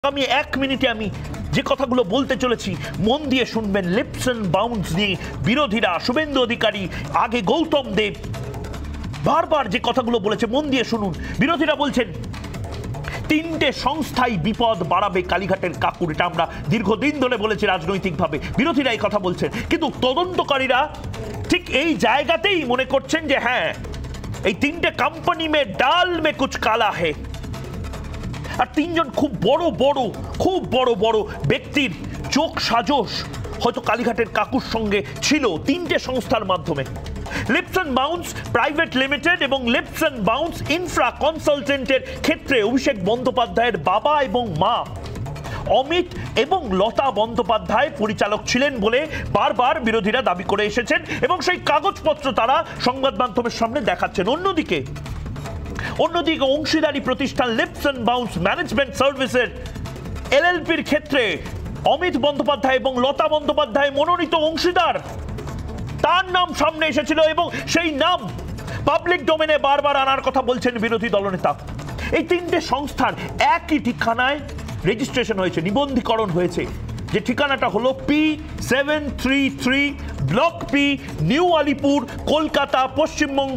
আমি 1 মিনিটে আমি যে কথাগুলো বলতে চলেছি মন দিয়ে শুনবেন। লিপস এন্ড বাউন্স নিয়ে বিরোধীরা, শুভেন্দু অধিকারী, আগে গৌতম দেব বারবার যে কথাগুলো বলেছে মন দিয়ে শুনুন। বিরোধীরা বলছেন 3টে সংস্থাই বিপদ বাড়াবে কালীঘাটের কাকুর। এটা আমরা দীর্ঘদিন ধরে বলেছি রাজনৈতিকভাবে, বিরোধীরা এই কথা বলছেন। কিন্তু তদন্তকারীরা ঠিক এই জায়গাতেই মনে করছেন যে হ্যাঁ, এই 3টে কোম্পানি মে ডাল মে কুছ কালা হে। আর 3জন খুব বড় বড় ব্যক্তির চোখ সাজস হয়তো কালীঘাটের কাকুর সঙ্গে ছিল 3টে সংস্থার মাধ্যমে। Leaps and Bounds private limited এবং লিপস এন্ড বাউন্স ইনফ্রা কনসালটেন্টের ক্ষেত্রে অভিষেক বন্দ্যোপাধ্যায়ের বাবা এবং মা অমিত এবং লতা বন্দ্যোপাধ্যায় পরিচালক ছিলেন বলে বারবার বিরোধীরা দাবি করে এসেছেন এবং সেই কাগজপত্র তারা সংবাদ মাধ্যমের সামনে দেখাচ্ছেন। অন্যদিকে অংশীদারি প্রতিষ্ঠান লিপস এন্ড বাউন্স ম্যানেজমেন্ট সার্ভিসের এলএলপির ক্ষেত্রে অমিত বন্দ্যোপাধ্যায় এবং লতা বন্দ্যোপাধ্যায় মনোনীত অংশীদার, তার নাম সামনে এসেছিল এবং সেই নাম পাবলিক ডোমেনে বারবার আনার কথা বলছেন বিরোধী দলনেতা। এই 3টে সংস্থার একই ঠিকানায় রেজিস্ট্রেশন হয়েছে, নিবন্ধীকরণ হয়েছে, যে ঠিকানাটা হলো P733 block P, New Alipore, Kolkata, Paschimbanga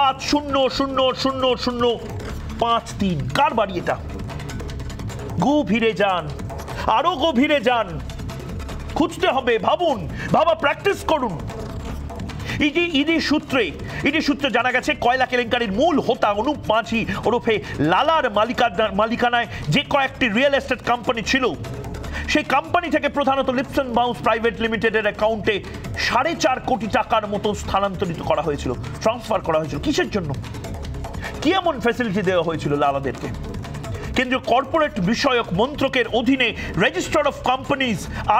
700053। কার বাড়ি এটা? গভীরে যান, আরো গভীরে যান, খুঁজতে হবে, ভাবুন, ভাবা প্র্যাকটিস করুন। ইডি সূত্রে জানা গেছে কয়লা কেলেঙ্কারির মূল হোতা অনুপ মাঝি ওরফে লালার মালিকানায় যে কয়েকটি রিয়েল এস্টেট কোম্পানি ছিল, সেই কোম্পানি থেকে প্রধানত লিপস এন্ড বাউন্স প্রাইভেট লিমিটেডের অ্যাকাউন্টে 4.5 কোটি টাকার মতো স্থানান্তরিত করা হয়েছিল, ট্রান্সফার করা হয়েছিল। কিসের জন্য? কি এমন ফ্যাসিলিটি দেওয়া হয়েছিল লালাদেরকে? কেন্দ্রীয় কর্পোরেট বিষয়ক মন্ত্রকের অধীনে রেজিস্টার অফ কোম্পানিজ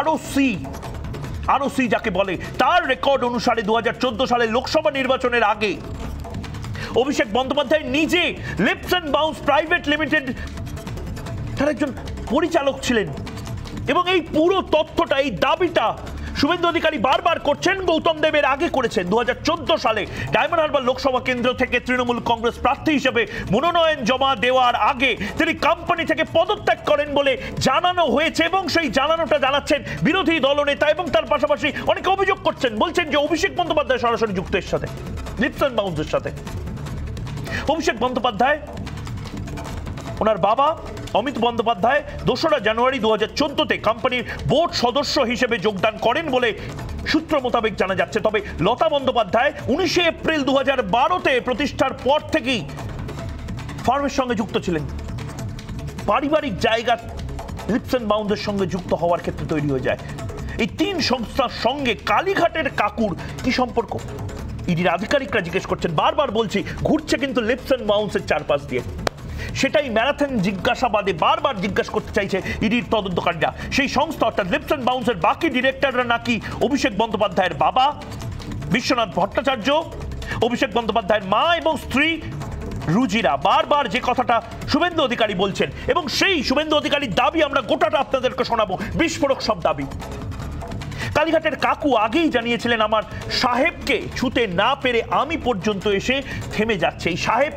আরওসি যাকে বলে, তার রেকর্ড অনুসারে 2014 সালে লোকসভা নির্বাচনের আগে অভিষেক বন্দ্যোপাধ্যায় নিজে Leaps and Bounds private limited তার একজন পরিচালক ছিলেন। এবং এই পুরো তথ্যটা, এই দাবিটা শুভেন্দু অধিকারী বারবার করছেন, গৌতম দেবের আগে করেছেন। 2014 সালে ডায়মন্ড হারবার লোকসভা কেন্দ্র থেকে তৃণমূল কংগ্রেস প্রার্থী হিসেবে মনোনয়ন জমা দেওয়ার আগে তিনি কোম্পানি থেকে পদত্যাগ করেন বলে জানানো হয়েছে এবং সেই জানানোটা জানাচ্ছেন বিরোধী দলনেতা। এবং তার পাশাপাশি অনেকে অভিযোগ করছেন, বলছেন যে অভিষেক বন্দ্যোপাধ্যায় সরাসরি যুক্ত এর সাথে, লিপস এন্ড বাউন্সের সাথে। অভিষেক বন্দ্যোপাধ্যায়, ওনার বাবা অমিত বন্দ্যোপাধ্যায় 2রা জানুয়ারি 2014-তে কোম্পানির বোর্ড সদস্য হিসেবে যোগদান করেন বলে সূত্র মোতাবেক জানা যাচ্ছে। তবে লতা বন্দ্যোপাধ্যায় 19 এপ্রিল 2012-তে প্রতিষ্ঠার পর থেকেই ফার্মের সঙ্গে যুক্ত ছিলেন। পারিবারিক জায়গা লিপস এন্ড বাউন্সের সঙ্গে যুক্ত হওয়ার ক্ষেত্রে তৈরি হয়ে যায়। এই 3 সংস্থার সঙ্গে কালীঘাটের কাকুর কি সম্পর্ক? ইডির আধিকারিকরা জিজ্ঞেস করছেন, বারবার বলছি, ঘুরছে কিন্তু লিপস এন্ড বাউন্সের চারপাশ দিয়ে। সেটাই ম্যারাথন জিজ্ঞাসাবাদে বারবার জিজ্ঞাসা করতে চাইছে ইডির তদন্তকারীরা। সেই সংস্থা অর্থাৎ লিপস এন্ড বাউন্সের বাকি ডিরেক্টররা নাকি অভিষেক বন্দ্যোপাধ্যায়ের বাবা বিশ্বনাথ ভট্টাচার্য, অভিষেক বন্দ্যোপাধ্যায়ের মা এবং স্ত্রী রুজিরা। বারবার যে কথাটা শুভেন্দু অধিকারী বলছেন এবং সেই শুভেন্দু অধিকারীর দাবি আমরা গোটাটা আপনাদেরকে শোনাবো, বিস্ফোরক সব দাবি। কালীঘাটের কাকু আগেই জানিয়েছিলেন, আমার সাহেবকে ছুতে না পেরে আমি পর্যন্ত এসে থেমে যাচ্ছে। এই সাহেব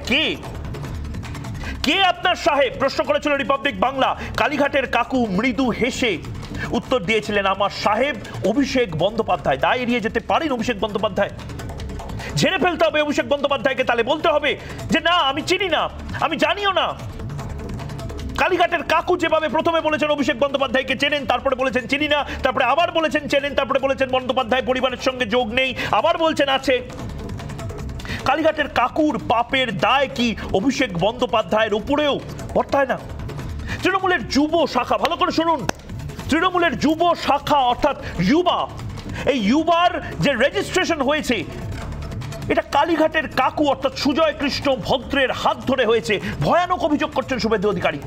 কে আপনার সাহেব? প্রশ্ন করেছিল রিপাবলিক বাংলা। কালীঘাটের কাকু মৃদু হেসে উত্তর দিয়েছিলেন, আমার সাহেব অভিষেক বন্দ্যোপাধ্যায়। দায় এড়িয়ে যেতে পারেন অভিষেক বন্দ্যোপাধ্যায়? ঝেড়ে ফেলতে হবে অভিষেক বন্দ্যোপাধ্যায়কে, তাহলে বলতে হবে যে না, আমি চিনি না, আমি জানিও না। কালীঘাটের কাকু যেভাবে প্রথমে বলেছেন অভিষেক বন্দ্যোপাধ্যায়কে চেনেন, তারপরে বলেছেন চিনি না, তারপরে আবার বলেছেন চেনেন, তারপরে বলেছেন বন্দ্যোপাধ্যায় পরিবারের সঙ্গে যোগ নেই, আবার বলছেন আছে। কালীঘাটের কাকুর পাপের দায় কি অভিষেক বন্দ্যোপাধ্যায়ের উপরেও বর্তায় না? তৃণমূলের যুব শাখা, ভালো করে শুনুন, তৃণমূলের যুব শাখা অর্থাৎ ইউবা, এই ইউবার যে রেজিস্ট্রেশন হয়েছে এটা কালীঘাটের কাকু অর্থাৎ সুজয় কৃষ্ণ ভদ্রের হাত ধরে হয়েছে। ভয়ানক অভিযোগ করছেন Suvendu Adhikari.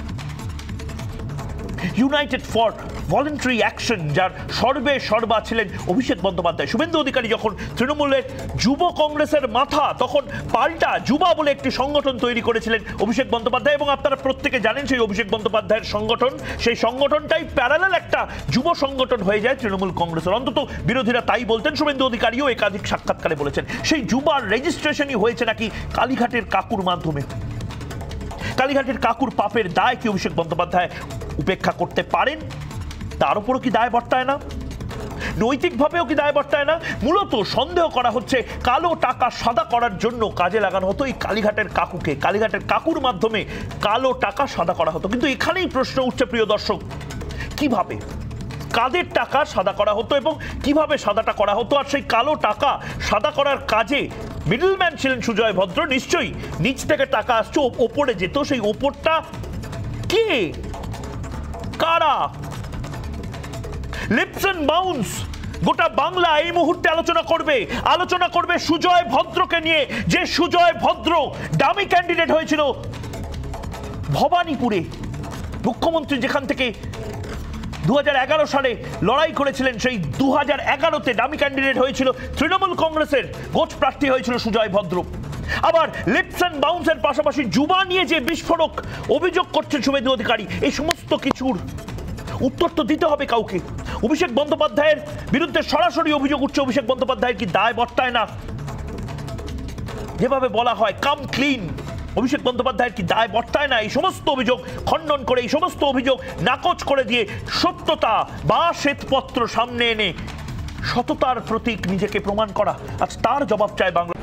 United for Voluntary Action, যার সর্বা ছিলেন অভিষেক বন্দ্যোপাধ্যায়। শুভেন্দু অধিকারী যখন তৃণমূলের যুব কংগ্রেসের মাথা, তখন পাল্টা যুবা বলে একটি সংগঠন তৈরি করেছিলেন অভিষেক বন্দ্যোপাধ্যায়। এবং আপনারা প্রত্যেকে জানেন সেই অভিষেক বন্দ্যোপাধ্যায়ের সংগঠন, সেই সংগঠনটাই প্যারালাল একটা যুব সংগঠন হয়ে যায় তৃণমূল কংগ্রেসের। অন্তত বিরোধীরা তাই বলতেন, শুভেন্দু অধিকারীও একাধিক সাক্ষাৎকারে বলেছেন। সেই যুবার রেজিস্ট্রেশনই হয়েছে নাকি কালীঘাটের কাকুর মাধ্যমে। কালীঘাটের কাকুর পাপের দায় কি অভিষেক বন্দ্যোপাধ্যায় উপেক্ষা করতে পারেন? তার উপরও কি দায় বর্তায় না? নৈতিকভাবেও কি দায় বর্তায় না? মূলত সন্দেহ করা হচ্ছে কালো টাকা সাদা করার জন্য কাজে লাগানো হতো এই কালীঘাটের কাকুকে। কালীঘাটের কাকুর মাধ্যমে কালো টাকা সাদা করা হতো। কিন্তু এখানেই প্রশ্ন উঠছে প্রিয় দর্শক, কিভাবে, কাদের টাকা সাদা করা হতো এবং কিভাবে সাদাটা করা হতো? আর সেই কালো টাকা সাদা করার কাজে মিডলম্যান ছিলেন সুজয় ভদ্র। নিশ্চয়ই নিচ থেকে টাকা আসছে, ওপরে যেত। সেই ওপরটা কে, কারা? লিপস এন্ড বাউন্স গোটা বাংলা এই মুহূর্তে আলোচনা করবে সুজয় ভদ্রকে নিয়ে, যে সুজয় ভদ্র ডামি ক্যান্ডিডেট হয়েছিল ভবানীপুরে। মুখ্যমন্ত্রী যেখান থেকে 2011 সালে লড়াই করেছিলেন, সেই 2011-তে ডামি ক্যান্ডিডেট হয়েছিল তৃণমূল কংগ্রেসের, গোছ প্রার্থী হয়েছিল সুজয় ভদ্র। আবার লিপস এন্ড বাউন্সের পাশাপাশি যুবা নিয়ে যে বিস্ফোরক অভিযোগ করছেন শুভেন্দু অধিকারী, এই সমস্ত কিছুর উত্তর তো দিতে হবে কাউকে। অভিষেক বন্দ্যোপাধ্যায়ের বিরুদ্ধে সরাসরি অভিযোগ উঠছে, অভিষেক বন্দ্যোপাধ্যায়ের কি দায় বর্তায় না? যেভাবে বলা হয় কাম ক্লিন, অভিষেক বন্দ্যোপাধ্যায়ের কি দায় বর্তায় না এই সমস্ত অভিযোগ খণ্ডন করে, এই সমস্ত অভিযোগ নাকচ করে দিয়ে সত্যতা বা শ্বেতপত্র সামনে এনে সততার প্রতীক নিজেকে প্রমাণ করা? আজ তার জবাব চায় বাংলা।